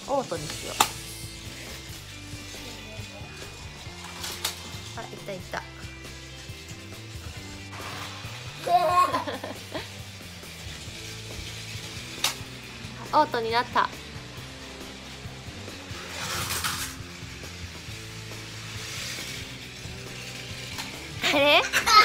オートにしよう。あ、いったいった。オートになった。あれ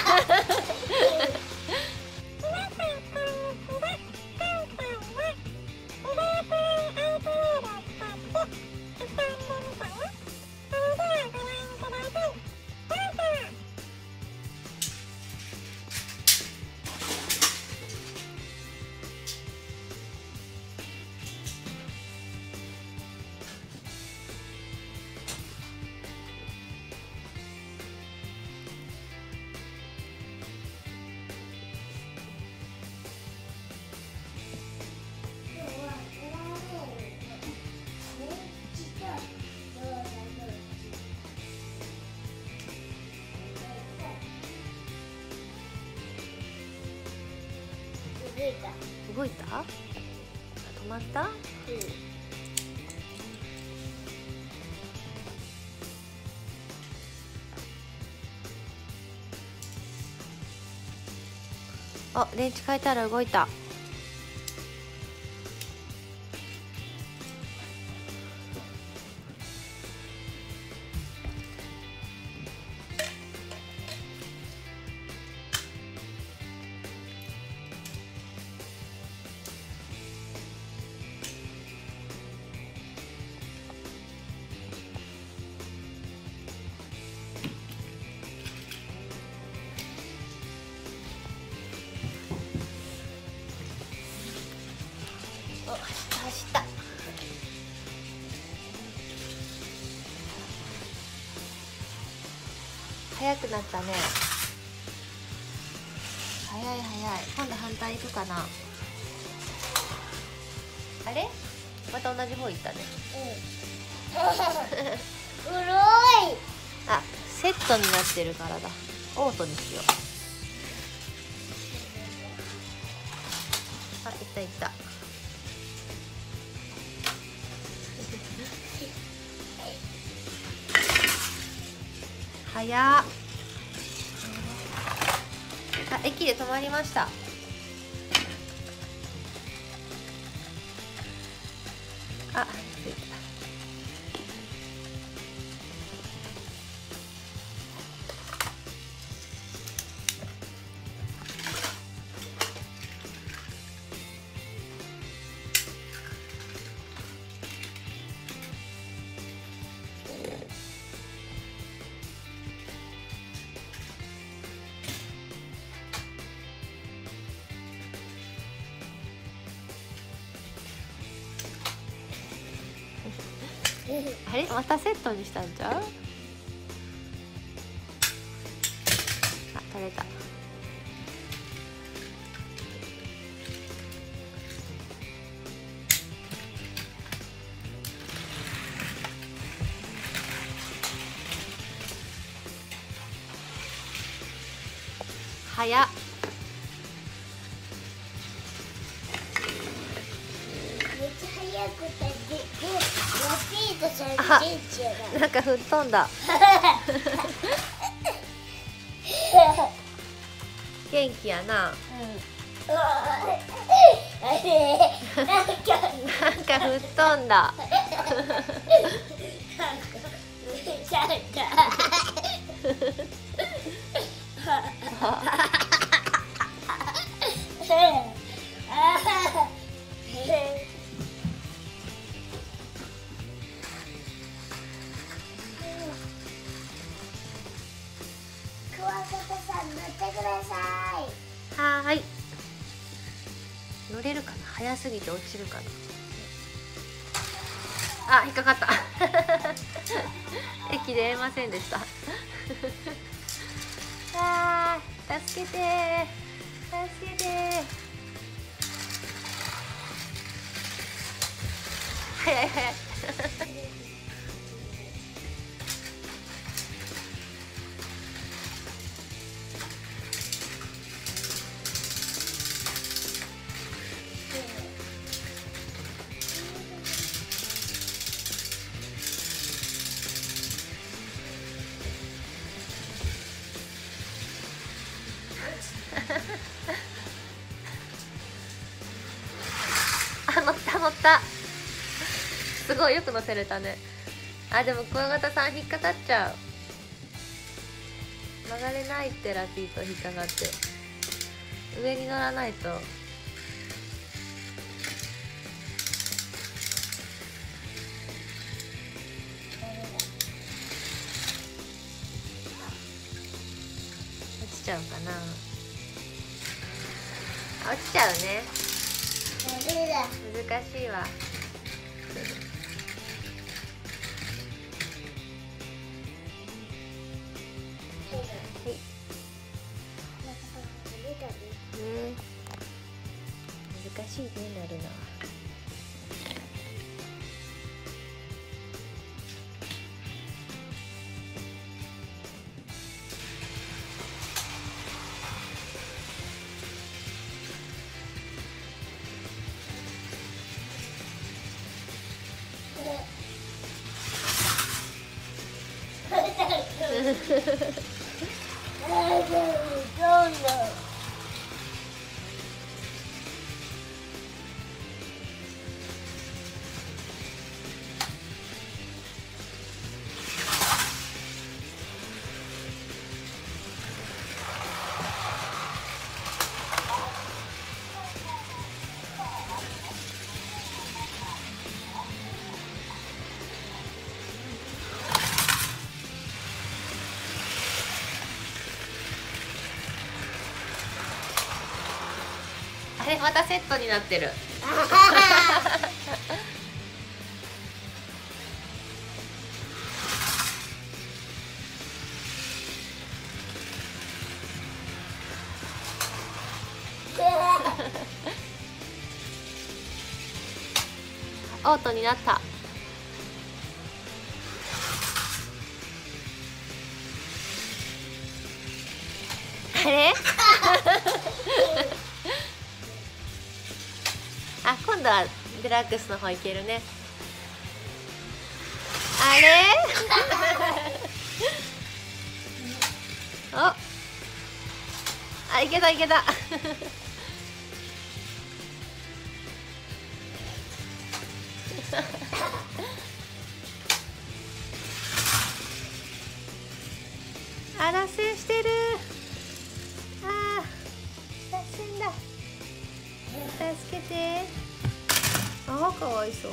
動いた？止まった？うん。あ、電池変えたら動いた。走った。速くなったね。速い速い。今度反対行くかな。あれ？また同じ方行ったね。 黒い。 あ、セットになってるからだ。オートにしよう。あ、いったいった。早っ。あ、駅で止まりました。あ、着いた。あれ、またセットにしたんちゃう？あ、取れた。早っ。あ、なんか吹っ飛んだ。元気やな。なんか吹っ飛んだ。はーい。乗れるかな。早すぎて落ちるかな。あ、引っかかった。駅出れませんでした。あー、助けてー、助けてー。早い早い。 た。すごいよく乗せれたね。あ、でもクワガタさん引っかかっちゃう。曲がれないって。ラピート引っかかって、上に乗らないと。落ちちゃうかな。あ、落ちちゃうね。難しいわ。ね、難しいね、なるのは。あれ、またセットになってる。オートになった。あれあ、今度はデラックスの方いけるね。あれお、あ、いけたいけた。あ、脱線してる。あー、脱線だ。助けて。あー、かわいそう。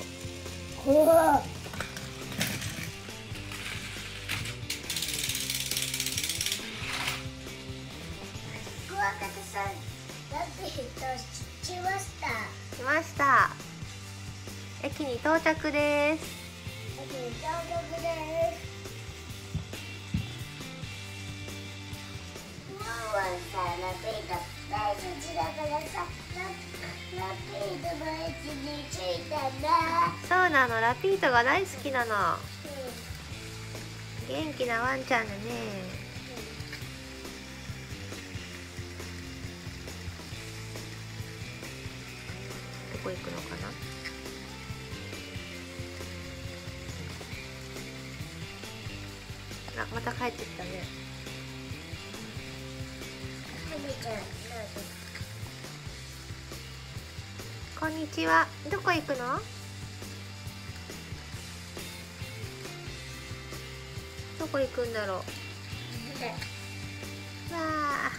クワガタさん、ラピートしました。 来ました。駅に到着です。 駅に到着です。ワンワンさ、ラピート大好きだからさ、ラピートの駅に着いたんだ。 そうなの、ラピートが大好きなの。元気なワンちゃんだね。どこ行くのかな。あ、また帰ってきたね。こんにちは。どこ行くの？どこ行くんだろう。わあ。わあ。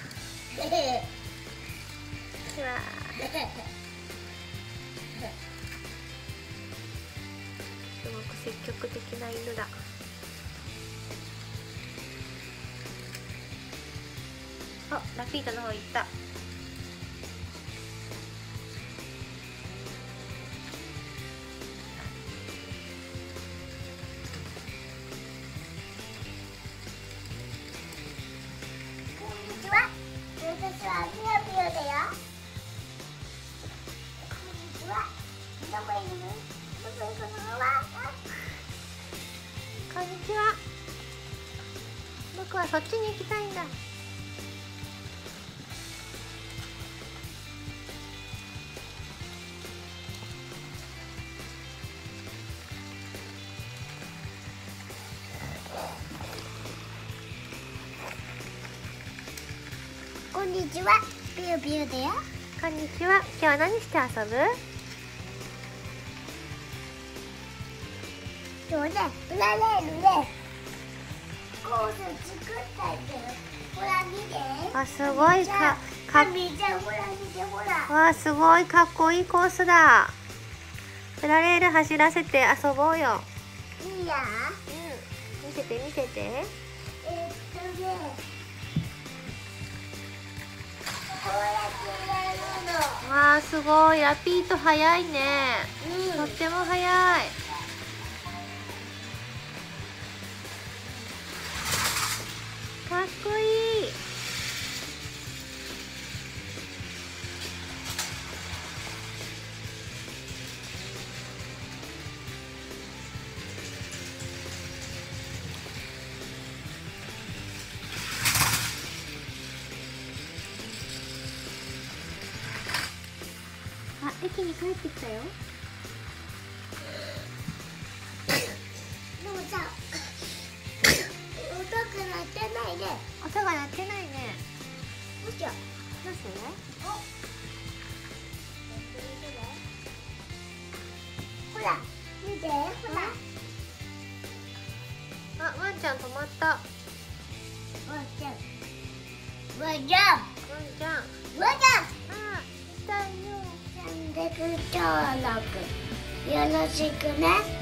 すごく積極的な犬だ。あ、ラピートの方行った。 私はピヨピヨだよ。こんにちは。どこ行くの？どこ行くの？ こんにちは。僕はそっちに行きたいんだ。 こんにちは。ピヨピヨだよ。 こんにちは。今日は何して遊ぶ？ そうね、プラレールでコース作ったけど、ほら見て。 あ、すごいみーちゃん、ほら見て、ほら。 わあ、すごいかっこいいコースだ。プラレール走らせて遊ぼうよ。 いいや。 うん、見せて見せて。 ね、こうやってやるの。 わあ、すごい。ラピート速いね。とっても速い。かっこいい。あ、駅に帰ってきたよ。 でもさ、音が鳴ってないね。 音が鳴ってないね。 どうしよう。 どうして？ ほら、見て、ほら。 あ、ワンちゃん止まった。 ワンちゃん。ワンちゃん。 ワンちゃん。 ワンちゃん。 あ、来たよ。 チャンネル登録よろしくね。